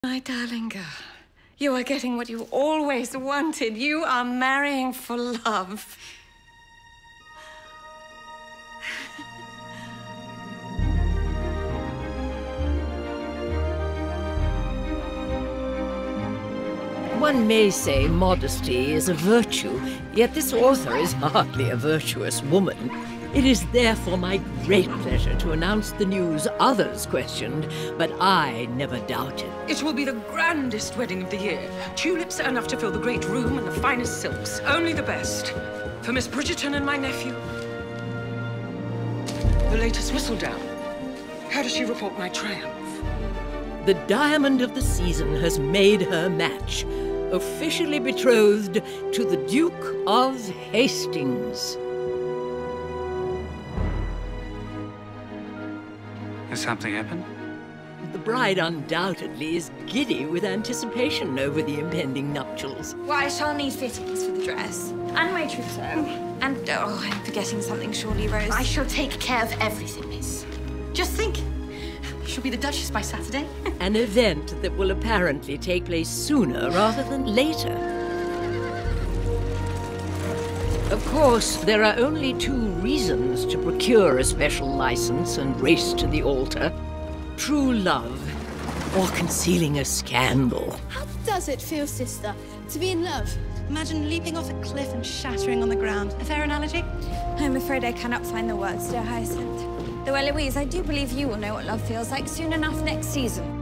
My darling girl, you are getting what you always wanted. You are marrying for love. One may say modesty is a virtue, yet this author is hardly a virtuous woman. It is therefore my great pleasure to announce the news others questioned, but I never doubted. It will be the grandest wedding of the year. Tulips enough to fill the great room and the finest silks. Only the best. For Miss Bridgerton and my nephew. The latest whistledown. How does she report my triumph? The diamond of the season has made her match. Officially betrothed to the Duke of Hastings. Has something happened? The bride undoubtedly is giddy with anticipation over the impending nuptials. Well, I shall need fittings for the dress. And my trousseau. And, oh, I'm forgetting something surely, Rose. I shall take care of everything, miss. Just think. She'll be the Duchess by Saturday. An event that will apparently take place sooner rather than later. Of course, there are only two reasons to procure a special license and race to the altar. True love, or concealing a scandal. How does it feel, sister, to be in love? Imagine leaping off a cliff and shattering on the ground. A fair analogy? I'm afraid I cannot find the words, dear Hyacinth. Though, Eloise, I do believe you will know what love feels like soon enough next season.